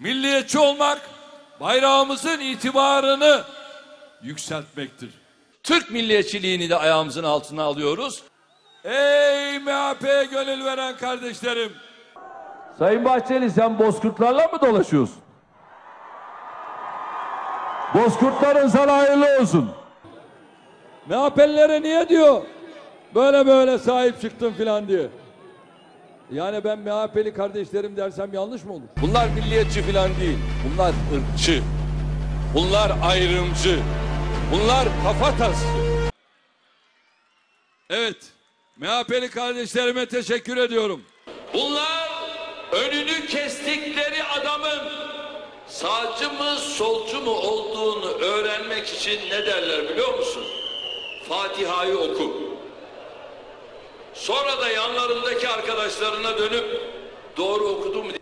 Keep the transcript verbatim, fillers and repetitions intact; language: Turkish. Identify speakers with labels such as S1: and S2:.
S1: Milliyetçi olmak bayrağımızın itibarını yükseltmektir.
S2: Türk milliyetçiliğini de ayağımızın altına alıyoruz.
S1: Ey M H P'ye gönül veren kardeşlerim!
S3: Sayın Bahçeli, sen bozkurtlarla mı dolaşıyorsun? Bozkurtların sana hayırlı olsun.
S1: M H P'lilere niye diyor böyle böyle sahip çıktım filan diye. Yani ben M H P'li kardeşlerim dersem yanlış mı olur?
S2: Bunlar milliyetçi filan değil. Bunlar ırkçı. Bunlar ayrımcı. Bunlar kafatası.
S1: Evet, M H P'li kardeşlerime teşekkür ediyorum.
S2: Bunlar önünü kestikleri adamın sağcı mı solcu mu olduğunu öğrenmek için ne derler biliyor musun? Fatiha'yı oku. Sonra da yanlarındaki arkadaşlarına dönüp doğru okudum mu